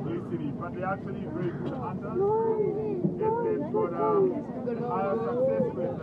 publicity, but they're actually very good hunters. And they've got higher success rate